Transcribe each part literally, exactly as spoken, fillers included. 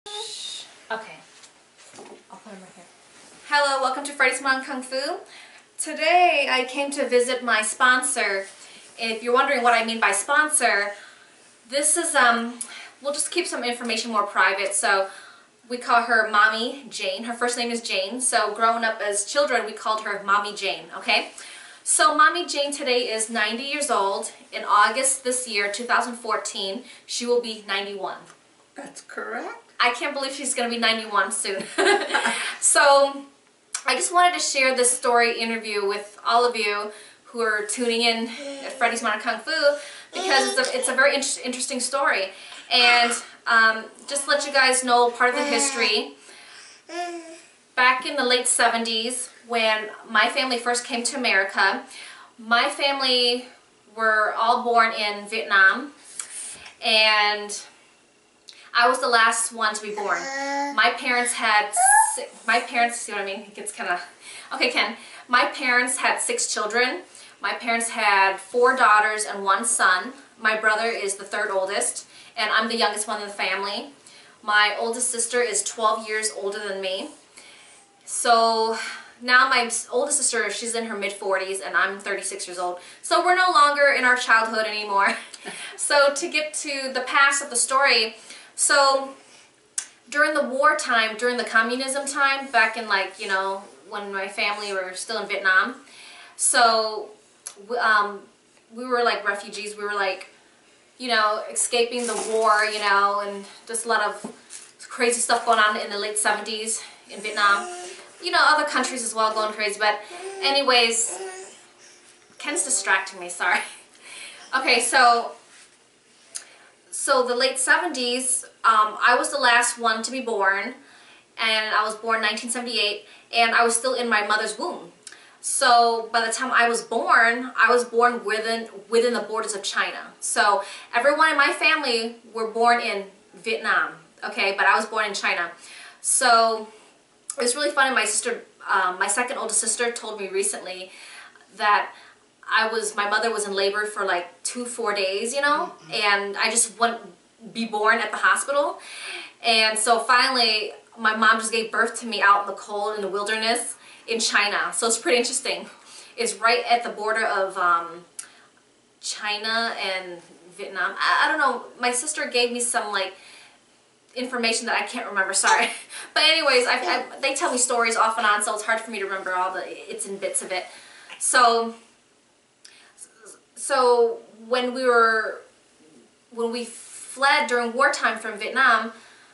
Okay, I'll put him right here. Hello, welcome to Freddy's Mom Kung Fu. Today I came to visit my sponsor. If you're wondering what I mean by sponsor, this is, um, we'll just keep some information more private. So we call her Mommy Jane. Her first name is Jane. So growing up as children, we called her Mommy Jane, okay? So Mommy Jane today is ninety years old. In August this year, two thousand fourteen, she will be ninety-one. That's correct. I can't believe she's going to be ninety-one soon. So I just wanted to share this story interview with all of you who are tuning in at Freddy's Modern Kung Fu because it's a, it's a very inter interesting story. And um, just to let you guys know part of the history. Back in the late seventies, when my family first came to America, my family were all born in Vietnam, and I was the last one to be born. My parents had, my parents, see what I mean? It gets kind of, okay Ken. My parents had six children. My parents had four daughters and one son. My brother is the third oldest, and I'm the youngest one in the family. My oldest sister is twelve years older than me. So now my oldest sister, she's in her mid forties, and I'm thirty-six years old. So we're no longer in our childhood anymore. So to get to the past of the story, so during the wartime, during the communism time, back in like, you know, when my family were still in Vietnam, so um, we were like refugees. We were like, you know, escaping the war, you know, and just a lot of crazy stuff going on in the late seventies in Vietnam. You know, other countries as well going crazy, but anyways, Ken's distracting me, sorry. Okay, so So the late seventies, um, I was the last one to be born, and I was born in nineteen seventy-eight, and I was still in my mother's womb. So by the time I was born, I was born within within the borders of China. So everyone in my family were born in Vietnam, okay, but I was born in China. So it was really funny. My sister, um, my second oldest sister, told me recently that I was, my mother was in labor for like two, four days, you know, mm-hmm. and I just wouldn't be born at the hospital. And so finally, my mom just gave birth to me out in the cold, in the wilderness in China. So it's pretty interesting. It's right at the border of um, China and Vietnam. I, I don't know, my sister gave me some like information that I can't remember, sorry. But anyways, I, I, they tell me stories off and on, so it's hard for me to remember all the its and bits of it. So, so when we were, when we fled during wartime from Vietnam,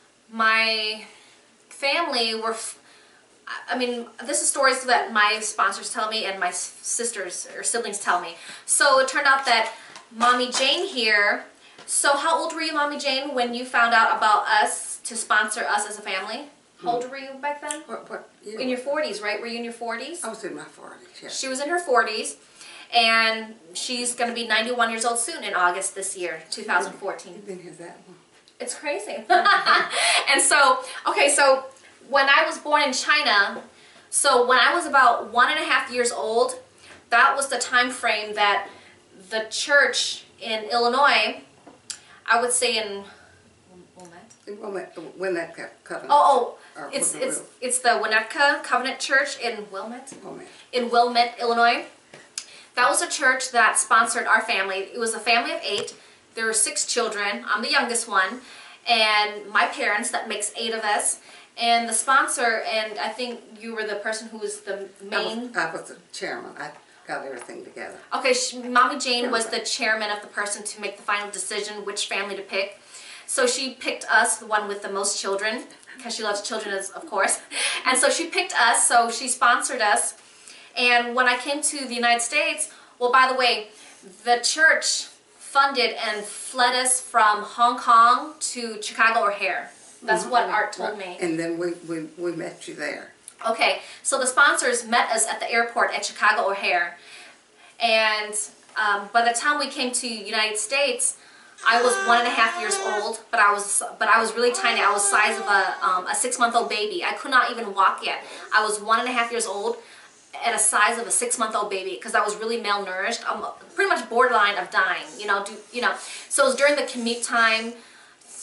my family were, I mean, this is stories that my sponsors tell me and my sisters or siblings tell me. So it turned out that Mommy Jane here, so how old were you, Mommy Jane, when you found out about us to sponsor us as a family? How old were you back then? What, what, yeah. In your forties, right? Were you in your forties? I was in my forties, yeah. She was in her forties, and she's going to be ninety-one years old soon in August this year, two thousand fourteen. You've been here that long. It's crazy. And so, okay, so when I was born in China, so when I was about one and a half years old, that was the time frame that the church in Illinois, I would say in Wilmette, Wilmette Covenant. Oh, oh, it's it's it's the Winnetka Covenant Church in Wilmette, Wilmette, in Wilmette, Illinois. That was a church that sponsored our family. It was a family of eight. There were six children. I'm the youngest one, and my parents. That makes eight of us. And the sponsor, and I think you were the person who was the main. I was, I was the chairman. I got everything together. Okay, she, Mommy Jane was the chairman of the person to make the final decision which family to pick. So she picked us, the one with the most children, because she loves children, as, of course. And so she picked us, so she sponsored us. And when I came to the United States, well, by the way, the church funded and fled us from Hong Kong to Chicago O'Hare. That's mm-hmm. what Art told me. And then we, we, we met you there. Okay, so the sponsors met us at the airport at Chicago O'Hare. And um, by the time we came to the United States, I was one and a half years old, but I was but I was really tiny. I was the size of a, um, a six-month-old baby. I could not even walk yet. I was one and a half years old at a size of a six-month-old baby because I was really malnourished. I'm pretty much borderline of dying, you know. Do, you know. So it was during the commute time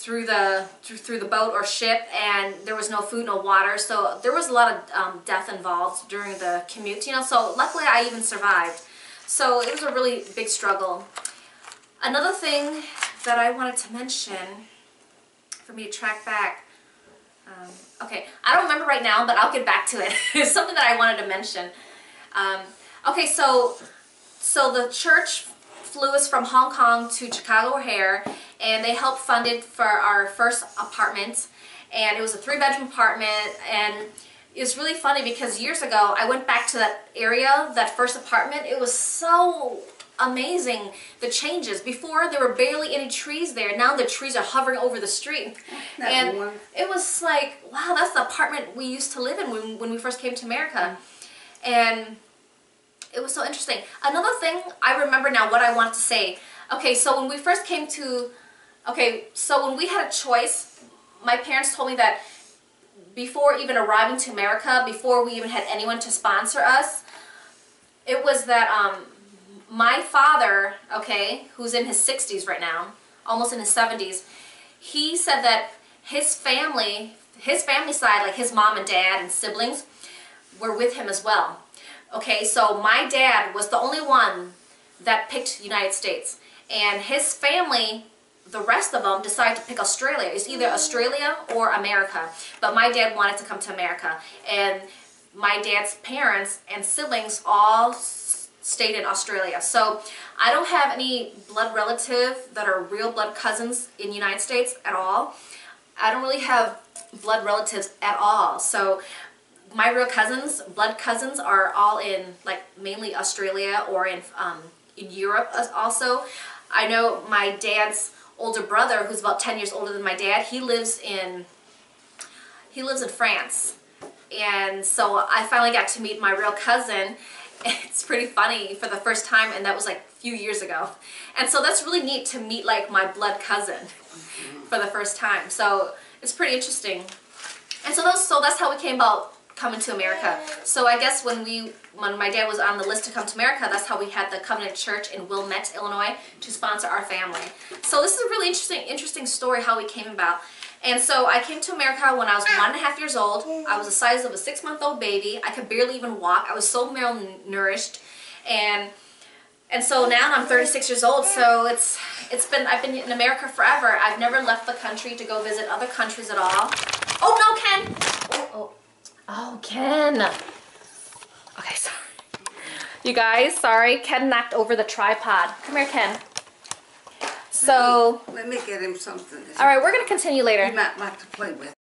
through the through, through the boat or ship, and there was no food, no water, so there was a lot of um, death involved during the commute, you know, so luckily I even survived. So it was a really big struggle. Another thing that I wanted to mention, for me to track back, um, okay, I don't remember right now, but I'll get back to it. It's something that I wanted to mention. Um, okay, so, so the church flew us from Hong Kong to Chicago O'Hare, and they helped fund it for our first apartment, and it was a three-bedroom apartment, and it was really funny because years ago I went back to that area, that first apartment. It was so amazing, the changes. Before there were barely any trees there, now the trees are hovering over the street, That and one. it was like, wow, that's the apartment we used to live in when, when we first came to America. And it was so interesting. Another thing I remember now, what I wanted to say. Okay, so when we first came to, okay, so when we had a choice, my parents told me that before even arriving to America, before we even had anyone to sponsor us, it was that um, my father, okay, who's in his sixties right now, almost in his seventies, he said that his family, his family side, like his mom and dad and siblings, were with him as well. Okay, so my dad was the only one that picked United States, and his family, the rest of them, decided to pick Australia. It's either Australia or America, but my dad wanted to come to America, and my dad's parents and siblings all stayed in Australia. So I don't have any blood relative that are real blood cousins in the United States at all. I don't really have blood relatives at all. So my real cousins, blood cousins, are all in, like, mainly Australia or in, um, in Europe also. I know my dad's older brother, who's about ten years older than my dad, he lives in, he lives in France. And so I finally got to meet my real cousin. It's pretty funny, for the first time, and that was like a few years ago. And so that's really neat to meet like my blood cousin for the first time. So it's pretty interesting. And so those, so that's how we came about coming to America. So I guess when we, when my dad was on the list to come to America, that's how we had the Covenant Church in Wilmette, Illinois, to sponsor our family. So this is a really interesting, interesting story how we came about. And so I came to America when I was one and a half years old. I was the size of a six-month-old baby. I could barely even walk. I was so malnourished, and and so now I'm thirty-six years old. So it's it's been I've been in America forever. I've never left the country to go visit other countries at all. Oh no, Ken! Oh oh, oh Ken. Okay, sorry. You guys, sorry. Ken knocked over the tripod. Come here, Ken. So, let me, let me get him something. All right, we're going to continue later. He might like to play with.